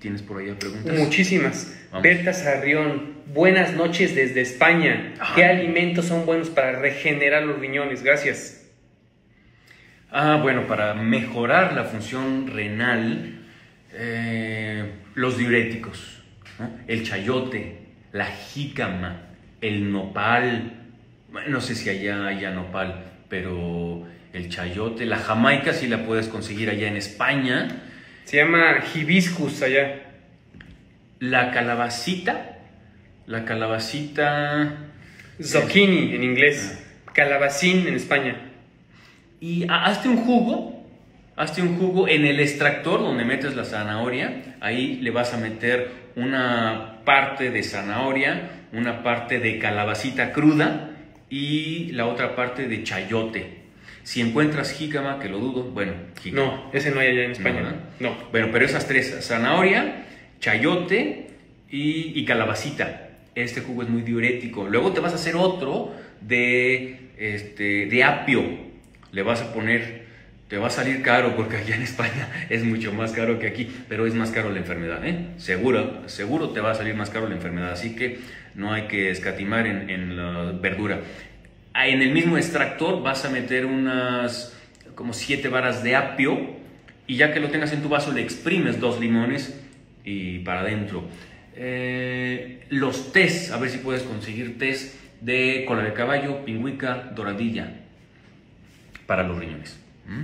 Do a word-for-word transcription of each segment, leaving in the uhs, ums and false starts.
¿Tienes por allá preguntas? Muchísimas. Vamos. Berta Sarrión, buenas noches desde España. Ajá. ¿Qué alimentos son buenos para regenerar los riñones? Gracias. Ah, bueno, para mejorar la función renal, eh, los diuréticos, ¿no? El chayote, la jícama, el nopal, bueno, no sé si allá haya nopal, pero el chayote, la jamaica sí la puedes conseguir allá en España. Se llama hibiscus allá. La calabacita, la calabacita... Zucchini en inglés. Calabacín en España. Y hazte un jugo, hazte un jugo en el extractor donde metes la zanahoria. Ahí le vas a meter una parte de zanahoria, una parte de calabacita cruda y la otra parte de chayote. Si encuentras jícama, que lo dudo, bueno, jícama. No, ese no hay allá en España. No, ¿verdad? No. Bueno, pero esas tres, zanahoria, chayote y, y calabacita. Este jugo es muy diurético. Luego te vas a hacer otro de, este, de apio. Le vas a poner, te va a salir caro porque allá en España es mucho más caro que aquí, pero es más caro la enfermedad, ¿eh? Seguro, seguro te va a salir más caro la enfermedad, así que no hay que escatimar en, en la verdura. En el mismo extractor vas a meter unas como siete varas de apio y ya que lo tengas en tu vaso le exprimes dos limones y para adentro. Eh, los tés, a ver si puedes conseguir tés de cola de caballo, pingüica, doradilla para los riñones. ¿Mm?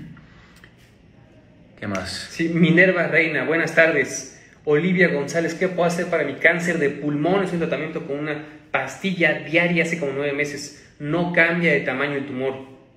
¿Qué más? Sí, Minerva Reina, buenas tardes. Olivia González, ¿qué puedo hacer para mi cáncer de pulmón? Es un tratamiento con una pastilla diaria hace como nueve meses. No cambia de tamaño el tumor.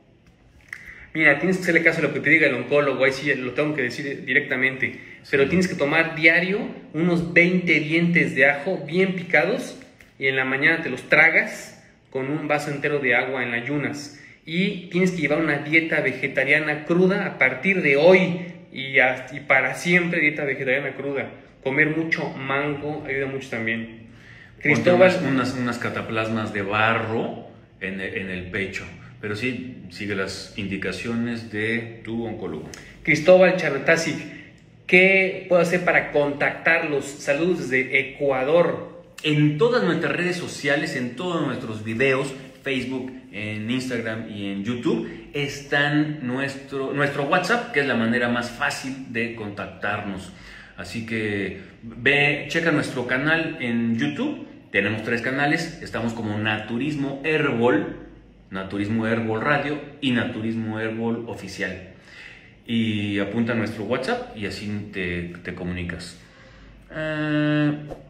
Mira, tienes que hacerle caso a lo que te diga el oncólogo, ahí sí lo tengo que decir directamente. Pero tienes que tomar diario unos veinte dientes de ajo bien picados y en la mañana te los tragas con un vaso entero de agua en ayunas. Y tienes que llevar una dieta vegetariana cruda a partir de hoy y, hasta, y para siempre dieta vegetariana cruda. Comer mucho mango ayuda mucho también. Cristóbal, unas, unas, unas cataplasmas de barro en el, en el pecho, pero sí sigue las indicaciones de tu oncólogo. Cristóbal Chanatasic, ¿qué puedo hacer para contactarlos? Saludos desde Ecuador. En todas nuestras redes sociales, en todos nuestros videos, Facebook, en Instagram y en YouTube, están nuestro, nuestro WhatsApp, que es la manera más fácil de contactarnos. Así que ve, checa nuestro canal en YouTube. Tenemos tres canales, estamos como Naturismo Herbol, Naturismo Herbol Radio y Naturismo Herbol Oficial. Y apunta a nuestro WhatsApp y así te, te comunicas. Uh,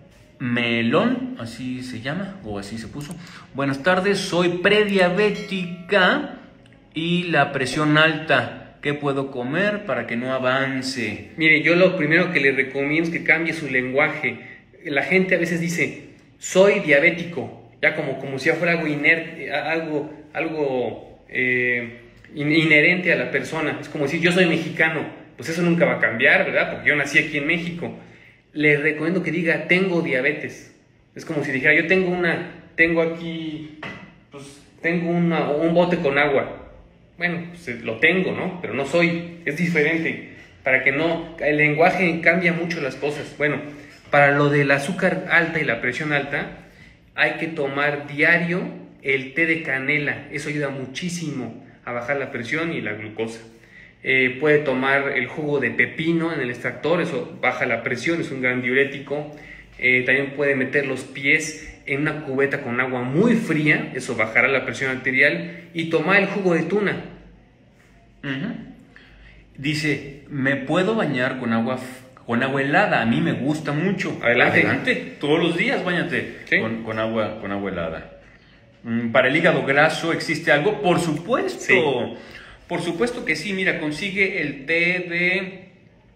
Melón, así se llama, o así se puso. Buenas tardes, soy prediabética y la presión alta. ¿Qué puedo comer para que no avance? Mire, yo lo primero que le recomiendo es que cambie su lenguaje. La gente a veces dice, soy diabético, ya como, como si fuera algo inerte, algo, algo eh, inherente a la persona. Es como decir, yo soy mexicano. Pues eso nunca va a cambiar, ¿verdad? Porque yo nací aquí en México. Le recomiendo que diga, tengo diabetes. Es como si dijera, yo tengo una, tengo aquí, pues tengo una, un bote con agua. Bueno, pues lo tengo, ¿no? Pero no soy, es diferente. Para que no, el lenguaje cambia mucho las cosas. Bueno, para lo del azúcar alta y la presión alta, hay que tomar diario el té de canela. Eso ayuda muchísimo a bajar la presión y la glucosa. Eh, puede tomar el jugo de pepino en el extractor, eso baja la presión, es un gran diurético. Eh, también puede meter los pies en una cubeta con agua muy fría, eso bajará la presión arterial. Y tomar el jugo de tuna. Uh-huh. Dice, ¿me puedo bañar con agua, con agua helada? A mí me gusta mucho. Adelante. Adelante. Todos los días báñate ¿Sí? con, con, agua, con agua helada. ¿Para el hígado graso existe algo? Por supuesto. Sí. Por supuesto que sí. Mira, consigue el té de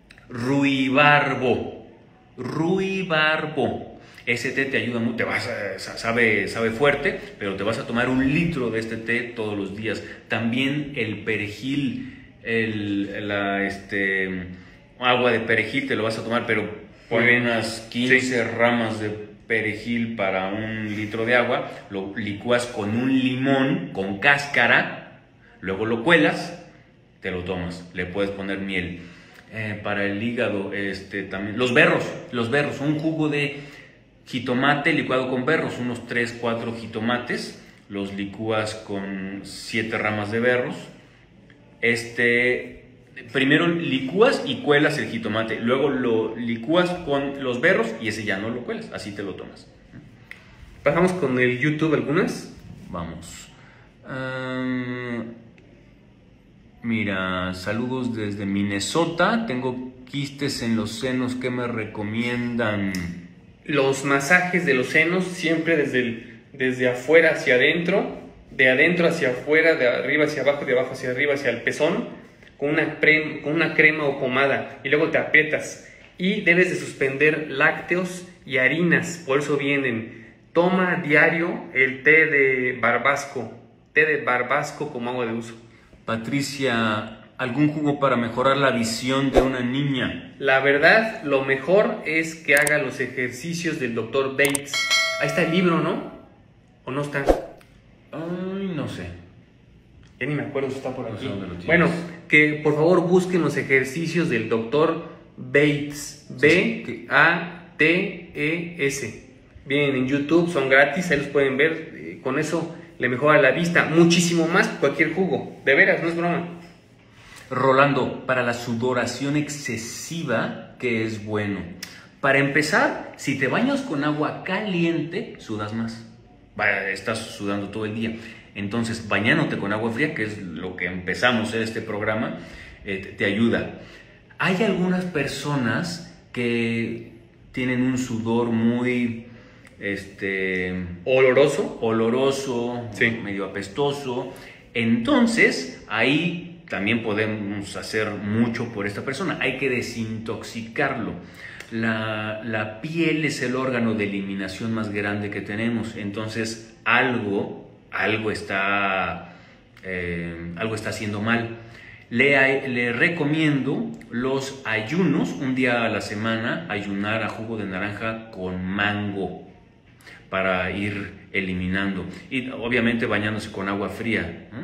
ruibarbo. Ruibarbo. Ese té te ayuda mucho, te vas a, sabe, sabe fuerte, pero te vas a tomar un litro de este té todos los días. También el perejil, el, la, este, agua de perejil te lo vas a tomar, pero pon unas quince sí. ramas de perejil para un litro de agua, lo licúas con un limón, con cáscara, luego lo cuelas, te lo tomas, le puedes poner miel. eh, para el hígado, este, también. Los berros, los berros, un jugo de jitomate licuado con berros, unos tres, cuatro jitomates, los licúas con siete ramas de berros. Este, primero licúas y cuelas el jitomate, luego lo licúas con los berros y ese ya no lo cuelas, así te lo tomas. Pasamos con el YouTube algunas. Vamos. Um, mira, saludos desde Minnesota. Tengo quistes en los senos, ¿qué me recomiendan? Los masajes de los senos siempre desde, el, desde afuera hacia adentro, de adentro hacia afuera, de arriba hacia abajo, de abajo hacia arriba, hacia el pezón, con una, pre, con una crema o pomada, y luego te aprietas. Y debes de suspender lácteos y harinas, por eso vienen. Toma diario el té de barbasco, té de barbasco como agua de uso. Patricia, ¿algún jugo para mejorar la visión de una niña? La verdad, lo mejor es que haga los ejercicios del doctor Bates. Ahí está el libro, ¿no? ¿O no está? Ay, no sé. Ya ni me acuerdo si está por aquí. No sé dónde lo tienes. Bueno, que por favor busquen los ejercicios del doctor Bates. B A T E S. Vienen en YouTube, son gratis, ahí los pueden ver. Eh, con eso le mejora la vista muchísimo más que cualquier jugo. De veras, no es broma. Rolando, para la sudoración excesiva, ¿qué es bueno? Para empezar, si te bañas con agua caliente, sudas más. Vaya, estás sudando todo el día. Entonces, bañándote con agua fría, que es lo que empezamos en este programa, eh, te, te ayuda. Hay algunas personas que tienen un sudor muy este, oloroso, oloroso, sí, medio apestoso. Entonces, ahí también podemos hacer mucho por esta persona. Hay que desintoxicarlo. La, la piel es el órgano de eliminación más grande que tenemos. Entonces, algo, algo está, eh, algo está haciendo mal. Le, le recomiendo los ayunos, un día a la semana, ayunar a jugo de naranja con mango para ir eliminando. Y obviamente bañándose con agua fría, ¿no?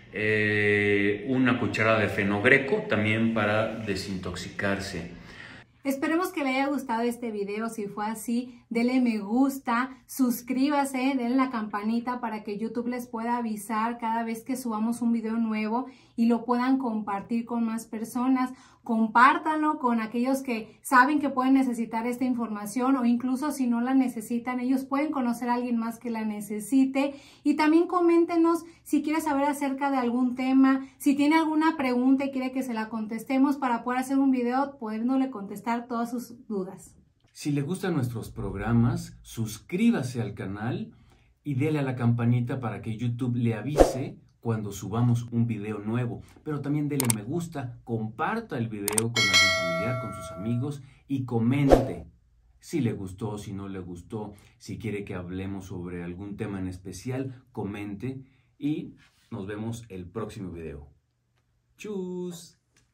Eh, una cucharada de fenogreco también para desintoxicarse. Esperemos que le haya gustado este video. Si fue así, denle me gusta, suscríbase, denle la campanita para que YouTube les pueda avisar cada vez que subamos un video nuevo y lo puedan compartir con más personas. Compártanlo con aquellos que saben que pueden necesitar esta información, o incluso si no la necesitan, ellos pueden conocer a alguien más que la necesite. Y también coméntenos si quiere saber acerca de algún tema, si tiene alguna pregunta y quiere que se la contestemos para poder hacer un video, pudiéndole contestar todas sus dudas. Si le gustan nuestros programas, suscríbase al canal y dele a la campanita para que YouTube le avise cuando subamos un video nuevo. Pero también dele me gusta, comparta el video con algún familiar, con sus amigos y comente si le gustó, si no le gustó, si quiere que hablemos sobre algún tema en especial, comente y nos vemos el próximo video. ¡Chus!